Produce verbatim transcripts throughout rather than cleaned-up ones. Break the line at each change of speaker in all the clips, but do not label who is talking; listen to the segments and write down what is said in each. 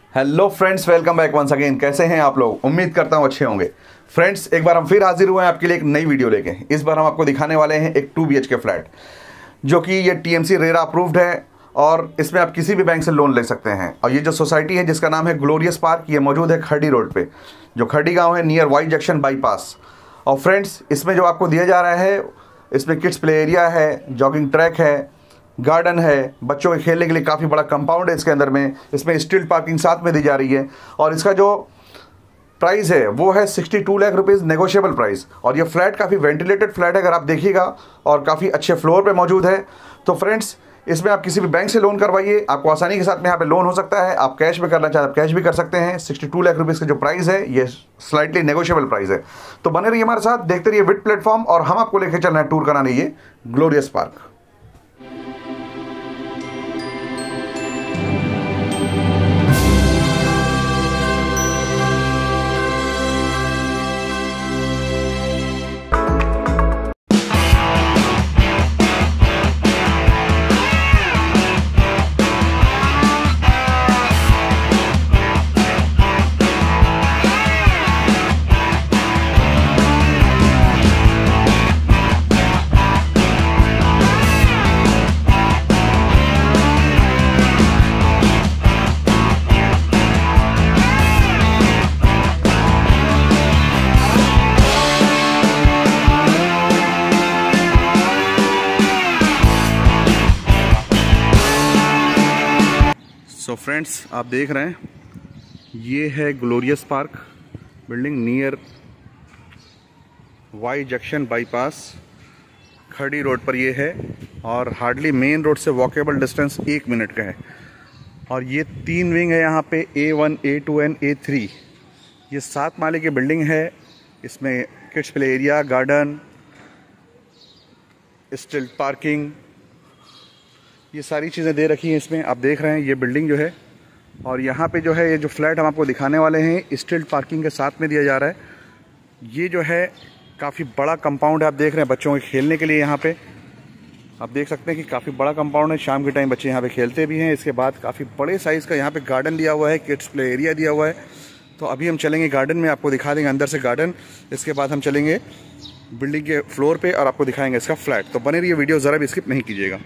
Hello friends, welcome back once again. कैसे हैं आप लोग? उम्मीद करता हूं अच्छे होंगे। फ्रेंड्स, एक बार हम फिर हाजिर हुए हैं आपके लिए एक नई वीडियो लेके। इस बार हम आपको दिखाने वाले हैं एक two B H K flat, जो कि ये T M C RERA approved है और इसमें आप किसी भी बैंक से लोन ले सकते हैं। और ये जो सोसाइटी है जिसका नाम है ग्लोरियस पार्क, ये मौजूद है खड़ी रोड पे, जो खड़ी गाँव है, नियर वाई जंक्शन बाईपास। और फ्रेंड्स, इसमें जो आपको दिया जा रहा है, इसमें किड्स प्ले एरिया है, जॉगिंग ट्रैक है, गार्डन है, बच्चों के खेलने के लिए काफ़ी बड़ा कंपाउंड है इसके अंदर में। इसमें स्ट्रीट पार्किंग साथ में दी जा रही है और इसका जो प्राइस है वो है sixty two lakh rupees negotiable price. और ये फ्लैट काफ़ी वेंटिलेटेड फ्लैट है, अगर आप देखिएगा, और काफ़ी अच्छे फ्लोर पे मौजूद है। तो फ्रेंड्स, इसमें आप किसी भी बैंक से लोन करवाइए, आपको आसानी के साथ में यहाँ पे लोन हो सकता है। आप कैश में करना चाहें आप कैश भी कर सकते हैं। सिक्सटी टू लाख रुपीज़ का जो प्राइस है ये स्लाइटली नेगोशिएबल प्राइस है। तो बने रहिए हमारे साथ, देखते रहिए विद प्लेटफॉर्म, और हम आपको लेकर चल रहे हैं टूर कराने ये ग्लोरियस पार्क। सो फ्रेंड्स, आप देख रहे हैं ये है glorious park building near Y junction bypass, Khari road पर ये है। और हार्डली मेन रोड से वॉकेबल डिस्टेंस एक मिनट का है। और ये तीन विंग है यहाँ पे, A one, A two and A three. ये सात माले की बिल्डिंग है। इसमें kids play area, garden, street parking, ये सारी चीज़ें दे रखी हैं इसमें। आप देख रहे हैं ये बिल्डिंग जो है, और यहाँ पे जो है ये जो फ्लैट हम आपको दिखाने वाले हैं स्ट्रीट पार्किंग के साथ में दिया जा रहा है। ये जो है काफ़ी बड़ा कंपाउंड है, आप देख रहे हैं बच्चों के खेलने के लिए। यहाँ पे आप देख सकते हैं कि काफ़ी बड़ा कंपाउंड है। शाम के टाइम बच्चे यहाँ पे खेलते भी हैं। इसके बाद काफ़ी बड़े साइज़ का यहाँ पे गार्डन दिया हुआ है, किड्स प्ले एरिया दिया हुआ है। तो अभी हम चलेंगे गार्डन में, आपको दिखा देंगे अंदर से गार्डन। इसके बाद हम चलेंगे बिल्डिंग के फ्लोर पर और आपको दिखाएंगे इसका फ्लैट। तो बने रहिए, वीडियो ज़रा भी स्किप नहीं कीजिएगा।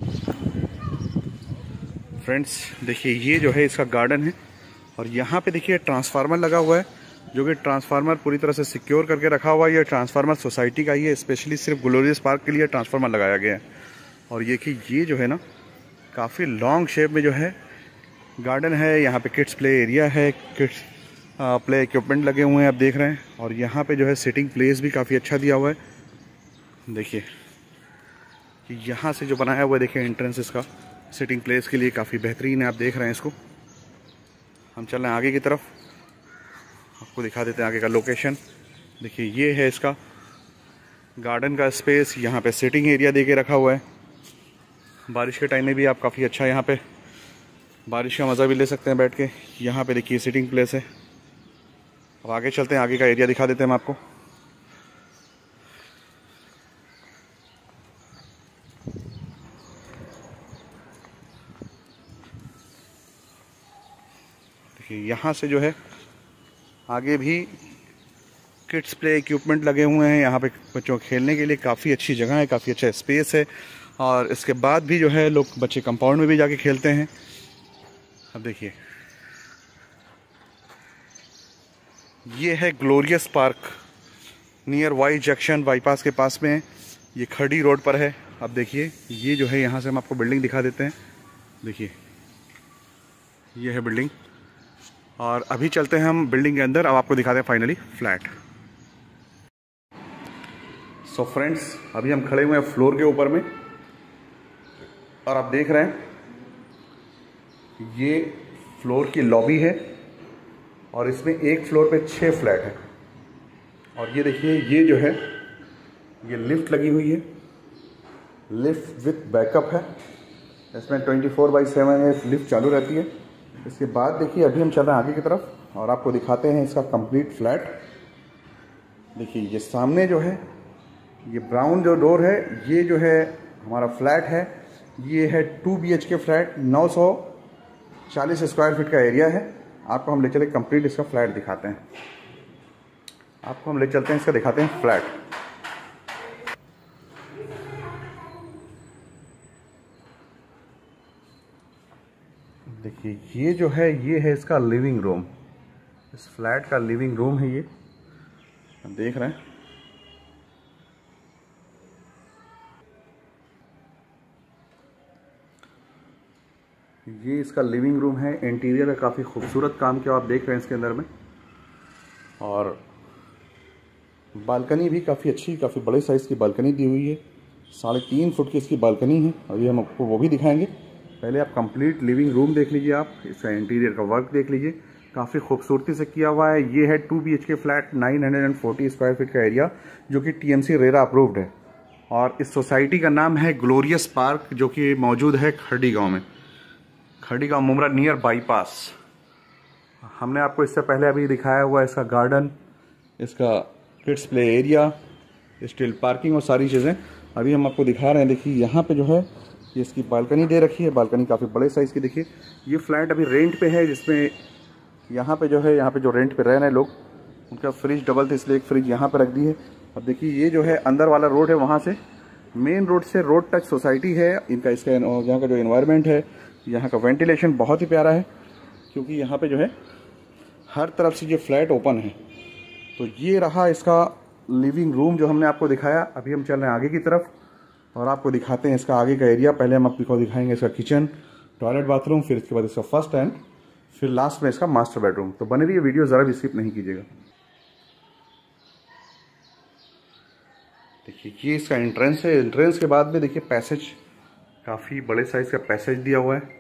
फ्रेंड्स देखिए, ये जो है इसका गार्डन है, और यहाँ पे देखिए ट्रांसफार्मर लगा हुआ है, जो कि ट्रांसफार्मर पूरी तरह से सिक्योर करके रखा हुआ है। ये ट्रांसफार्मर सोसाइटी का ही है, स्पेशली सिर्फ ग्लोरियस पार्क के लिए ट्रांसफार्मर लगाया गया है। और ये कि ये जो है ना, काफ़ी लॉन्ग शेप में जो है गार्डन है। यहाँ पे किड्स प्ले एरिया है, किड्स प्ले इक्विपमेंट लगे हुए हैं, आप देख रहे हैं। और यहाँ पे जो है सिटिंग प्लेस भी काफ़ी अच्छा दिया हुआ है। देखिए यहाँ से जो बनाया हुआ है, देखिए एंट्रेंस इसका सिटिंग प्लेस के लिए काफ़ी बेहतरीन है। आप देख रहे हैं इसको। हम चल रहे हैं आगे की तरफ, आपको दिखा देते हैं आगे का लोकेशन। देखिए ये है इसका गार्डन का स्पेस। यहाँ पे सिटिंग एरिया दे के रखा हुआ है। बारिश के टाइम में भी आप काफ़ी अच्छा यहाँ पे बारिश का मज़ा भी ले सकते हैं बैठ के। यहाँ पे देखिए सिटिंग प्लेस है। अब आगे चलते हैं, आगे का एरिया दिखा देते हैं हम आपको। यहाँ से जो है आगे भी किड्स प्ले इक्विपमेंट लगे हुए हैं। यहाँ पे बच्चों को खेलने के लिए काफ़ी अच्छी जगह है, काफ़ी अच्छा स्पेस है। और इसके बाद भी जो है लोग बच्चे कंपाउंड में भी जाके खेलते हैं। अब देखिए ये है glorious park near Y junction bypass के पास में है। ये खड़ी रोड पर है। अब देखिए ये जो है, यहाँ से हम आपको बिल्डिंग दिखा देते हैं। देखिए ये है बिल्डिंग, और अभी चलते हैं हम बिल्डिंग के अंदर। अब आपको दिखाते हैं फाइनली फ्लैट। सो फ्रेंड्स, अभी हम खड़े हुए हैं फ्लोर के ऊपर में, और आप देख रहे हैं ये फ्लोर की लॉबी है, और इसमें एक फ्लोर पे छः फ्लैट है। और ये देखिए ये जो है ये लिफ्ट लगी हुई है, लिफ्ट विथ बैकअप है। इसमें twenty four by seven lift चालू रहती है। इसके बाद देखिए अभी हम चल रहे हैं आगे की तरफ, और आपको दिखाते हैं इसका कंप्लीट फ्लैट। देखिए ये सामने जो है ये ब्राउन जो डोर है, ये जो है हमारा फ्लैट है। ये है two B H K flat, नौ सौ चालीस स्क्वायर फीट का एरिया है। आपको हम ले चले कंप्लीट इसका फ्लैट दिखाते हैं। आपको हम ले चलते हैं, इसका दिखाते हैं फ्लैट। देखिए ये जो है ये है इसका लिविंग रूम। इस फ्लैट का लिविंग रूम है ये, आप देख रहे हैं। ये इसका लिविंग रूम है। इंटीरियर का काफ़ी खूबसूरत काम किया आप देख रहे हैं इसके अंदर में। और बालकनी भी काफ़ी अच्छी, काफ़ी बड़े साइज़ की बालकनी दी हुई है। साढ़े तीन फुट की इसकी बालकनी है। अभी हम आपको वो भी दिखाएंगे। पहले आप कंप्लीट लिविंग रूम देख लीजिए, आप इसका इंटीरियर का वर्क देख लीजिए, काफ़ी खूबसूरती से किया हुआ है। ये है two B H K flat, nine hundred forty square feet का एरिया, जो कि T M C RERA approved है। और इस सोसाइटी का नाम है ग्लोरियस पार्क, जो कि मौजूद है खरडी गाँव में, खरडी गाँव मुमरा नियर बाईपास। हमने आपको इससे पहले अभी दिखाया हुआ है इसका गार्डन, इसका kids play area, steel parking और सारी चीज़ें अभी हम आपको दिखा रहे हैं। देखिए यहाँ पे जो है ये इसकी बालकनी दे रखी है। बालकनी काफ़ी बड़े साइज़ की। देखिए ये फ्लैट अभी रेंट पे है, जिसमें यहाँ पे जो है यहाँ पे जो रेंट पे रह रहे हैं लोग, उनका फ्रिज डबल थे इसलिए एक फ्रिज यहाँ पे रख दी है। अब देखिए ये जो है अंदर वाला रोड है, वहाँ से मेन रोड से रोड टच सोसाइटी है इनका। इसका यहाँ का जो इन्वायरमेंट है, यहाँ का वेंटिलेशन बहुत ही प्यारा है, क्योंकि यहाँ पे जो है हर तरफ से ये फ्लैट ओपन है। तो ये रहा इसका लिविंग रूम जो हमने आपको दिखाया। अभी हम चल रहे हैं आगे की तरफ और आपको दिखाते हैं इसका आगे का एरिया। पहले हम आपको दिखाएंगे इसका किचन, टॉयलेट, बाथरूम, फिर इसके बाद इसका फर्स्ट एंड फिर लास्ट में इसका मास्टर बेडरूम। तो बने रहिए, वीडियो ज़रा भी स्किप नहीं कीजिएगा। देखिए ये इसका एंट्रेंस है। एंट्रेंस के बाद में देखिए पैसेज, काफ़ी बड़े साइज़ का पैसेज दिया हुआ है।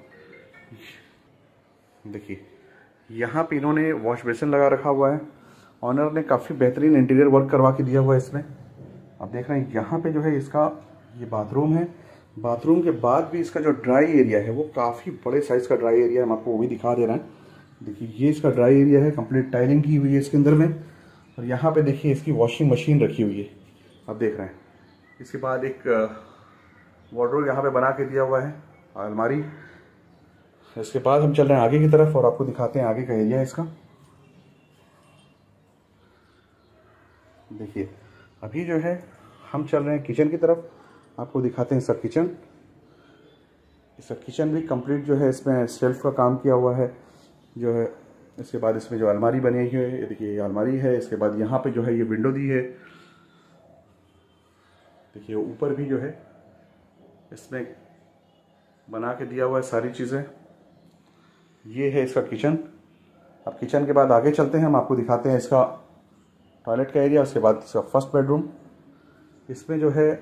देखिए यहाँ पे इन्होंने वॉश बेसिन लगा रखा हुआ है। ऑनर ने काफ़ी बेहतरीन इंटीरियर वर्क करवा के दिया हुआ है इसमें। आप देख रहे हैं यहाँ पे जो है इसका ये बाथरूम है। बाथरूम के बाद भी इसका जो ड्राई एरिया है वो काफ़ी बड़े साइज़ का ड्राई एरिया है। हम आपको वो भी दिखा दे रहे हैं। देखिए ये इसका ड्राई एरिया है, कंप्लीट टाइलिंग की हुई है इसके अंदर में। और यहाँ पे देखिए इसकी वॉशिंग मशीन रखी हुई है, आप देख रहे हैं। इसके बाद एक वार्डरोब यहाँ पे बना के दिया हुआ है, अलमारी। इसके बाद हम चल रहे हैं आगे की तरफ और आपको दिखाते हैं आगे का एरिया इसका। देखिए अभी जो है हम चल रहे हैं किचन की तरफ, आपको दिखाते हैं इसका किचन। इसका किचन भी कंप्लीट जो है इसमें शेल्फ का काम किया हुआ है जो है। इसके बाद इसमें जो अलमारी बनी हुई है, ये देखिए ये अलमारी है। इसके बाद यहाँ पे जो है ये विंडो दी है। देखिए ऊपर भी जो है इसमें बना के दिया हुआ है सारी चीज़ें। ये है इसका किचन। अब किचन के बाद आगे चलते हैं, हम आपको दिखाते हैं इसका टॉयलेट का एरिया। उसके बाद इसका फर्स्ट बेडरूम। इसमें जो है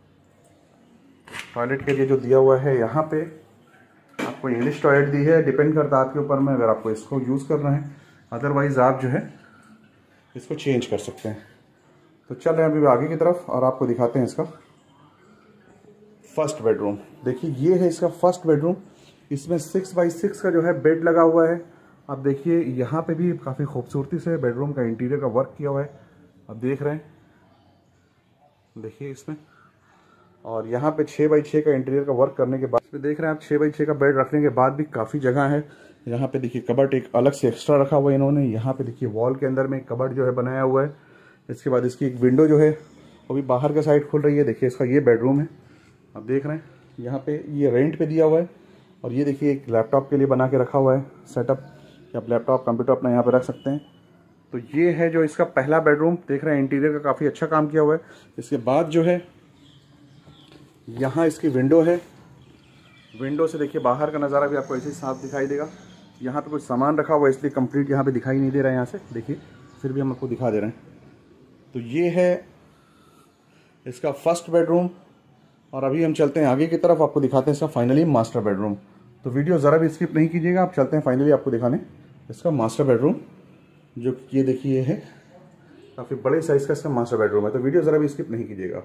टॉयलेट के लिए जो दिया हुआ है, यहाँ पे आपको इंग्लिश टॉयलेट दी है। डिपेंड करता है आपके ऊपर में, अगर आपको इसको यूज़ करना है, अदरवाइज़ आप जो है इसको चेंज कर सकते हैं। तो चल रहे हैं अभी आगे की तरफ और आपको दिखाते हैं इसका फर्स्ट बेडरूम। देखिए ये है इसका फर्स्ट बेडरूम। इसमें सिक्स बाई सिक्स का जो है बेड लगा हुआ है। आप देखिए यहाँ पे भी काफ़ी खूबसूरती से बेडरूम का इंटीरियर का वर्क किया हुआ है, आप देख रहे हैं। देखिए इसमें, और यहाँ पे छः बाई छः का इंटीरियर का वर्क करने के बाद इसमें देख रहे हैं आप छः बाई छः का बेड रखने के बाद भी काफ़ी जगह है। यहाँ पे देखिए कबर्ड एक अलग से एक्स्ट्रा रखा हुआ है इन्होंने। यहाँ पे देखिए वॉल के अंदर में कबर्ड जो है बनाया हुआ है। इसके बाद इसकी एक विंडो जो है वो भी बाहर का साइड खुल रही है। देखिए इसका ये बेडरूम है, आप देख रहे हैं। यहाँ पे ये रेंट पे दिया हुआ है। और ये देखिए एक लैपटॉप के लिए बना के रखा हुआ है सेटअप, कि आप लैपटॉप कंप्यूटर अपना यहाँ पे रख सकते हैं। तो ये है जो इसका पहला बेडरूम, देख रहे हैं इंटीरियर का काफ़ी अच्छा काम किया हुआ है। इसके बाद जो है यहाँ इसकी विंडो है। विंडो से देखिए बाहर का नज़ारा भी आपको ऐसे ही साफ दिखाई देगा। यहाँ पे कुछ सामान रखा हुआ है इसलिए कंप्लीट यहाँ पे दिखाई नहीं दे रहा है यहाँ से, देखिए फिर भी हम आपको दिखा दे रहे हैं। तो ये है इसका फर्स्ट बेडरूम। और अभी हम चलते हैं आगे की तरफ, आपको दिखाते हैं इसका फाइनली मास्टर बेडरूम। तो वीडियो ज़रा भी स्किप नहीं कीजिएगा, आप चलते हैं फाइनली आपको दिखाने इसका मास्टर बेडरूम, जो ये देखिए है काफ़ी बड़े साइज़ का इसका मास्टर बेडरूम है। तो वीडियो ज़रा भी स्किप नहीं कीजिएगा।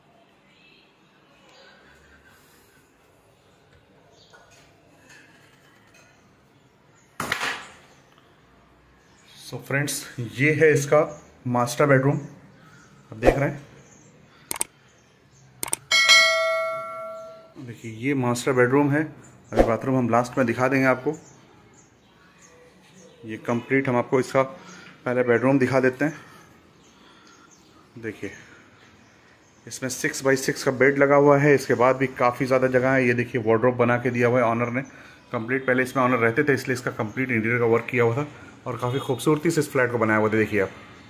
सो फ्रेंड्स ये है इसका मास्टर बेडरूम, आप देख रहे हैं। देखिए ये मास्टर बेडरूम है। अभी बाथरूम हम लास्ट में दिखा देंगे आपको। ये कंप्लीट हम आपको इसका पहले बेडरूम दिखा देते हैं। देखिए इसमें सिक्स बाई सिक्स का बेड लगा हुआ है। इसके बाद भी काफ़ी ज़्यादा जगह है। ये देखिए वार्डरोब बना के दिया हुआ है ऑनर ने कंप्लीट। पहले इसमें ऑनर रहते थे इसलिए इसका कंप्लीट इंटीरियर का वर्क किया हुआ था और काफ़ी खूबसूरती से इस फ्लैट को बनाया हुआ था। देखिए आप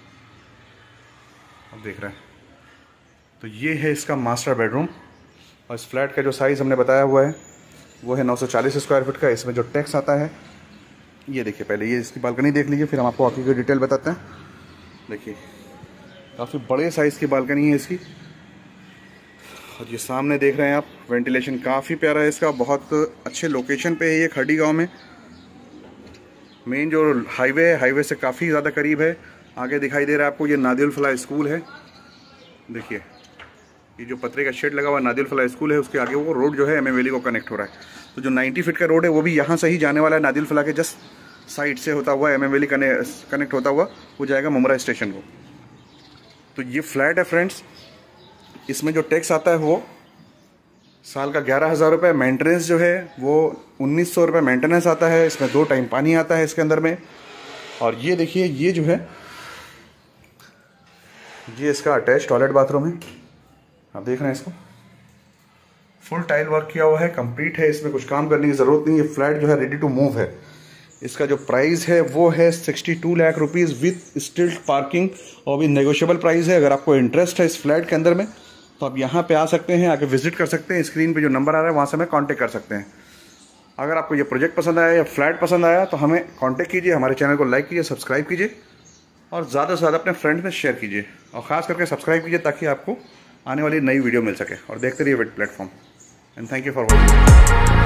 अब देख रहे हैं। तो ये है इसका मास्टर बेडरूम और इस फ्लैट का जो साइज़ हमने बताया हुआ है वो है नौ सौ चालीस स्क्वायर फीट का। इसमें जो टैक्स आता है ये देखिए, पहले ये इसकी बालकनी देख लीजिए फिर हम आपको आगे की डिटेल बताते हैं। देखिए काफ़ी बड़े साइज़ की बालकनी है इसकी और ये सामने देख रहे हैं आप, वेंटिलेशन काफ़ी प्यारा है इसका। बहुत अच्छे लोकेशन पे है ये, खड़ी गांव में। मेन जो हाईवे है हाईवे से काफ़ी ज़्यादा करीब है। आगे दिखाई दे रहा है आपको ये नादियुल फलाह स्कूल है। देखिए ये जो पतरे का शेड लगा हुआ नादियुल फलाह स्कूल है उसके आगे वो रोड जो है एम ए वैली को कनेक्ट हो रहा है। तो जो नब्बे फीट का रोड है वो भी यहाँ से ही जाने वाला है। नादियुल फलाह के जस्ट साइड से होता हुआ एम ए वैली कनेक्ट होता हुआ वो जाएगा मुमरा स्टेशन को। तो ये फ्लैट है फ्रेंड्स। इसमें जो टैक्स आता है वो साल का ग्यारह हज़ार रुपये। मेंटेनेंस जो है वो उन्नीस सौ रुपये मेंटेनेंस आता है। इसमें दो टाइम पानी आता है इसके अंदर में। और ये देखिए ये जो है ये इसका अटैच टॉयलेट बाथरूम है। आप देख रहे हैं इसको फुल टाइल वर्क किया हुआ है, कंप्लीट है। इसमें कुछ काम करने की ज़रूरत नहीं। ये फ्लैट जो है रेडी टू मूव है। इसका जो प्राइस है वो है sixty two lakh rupees with stilt parking और भी नेगोशिएबल प्राइस है। अगर आपको इंटरेस्ट है इस फ्लैट के अंदर में तो आप यहाँ पे आ सकते हैं, आके विजिट कर सकते हैं। स्क्रीन पे जो नंबर आ रहा है वहाँ से हमें कांटेक्ट कर सकते हैं। अगर आपको ये प्रोजेक्ट पसंद आया या फ्लैट पसंद आया तो हमें कांटेक्ट कीजिए, हमारे चैनल को लाइक कीजिए, सब्सक्राइब कीजिए और ज़्यादा से ज़्यादा अपने फ्रेंड्स में शेयर कीजिए और ख़ास करके सब्सक्राइब कीजिए ताकि आपको आने वाली नई वीडियो मिल सके। और देखते रहिए wait platform. And thank you for watching.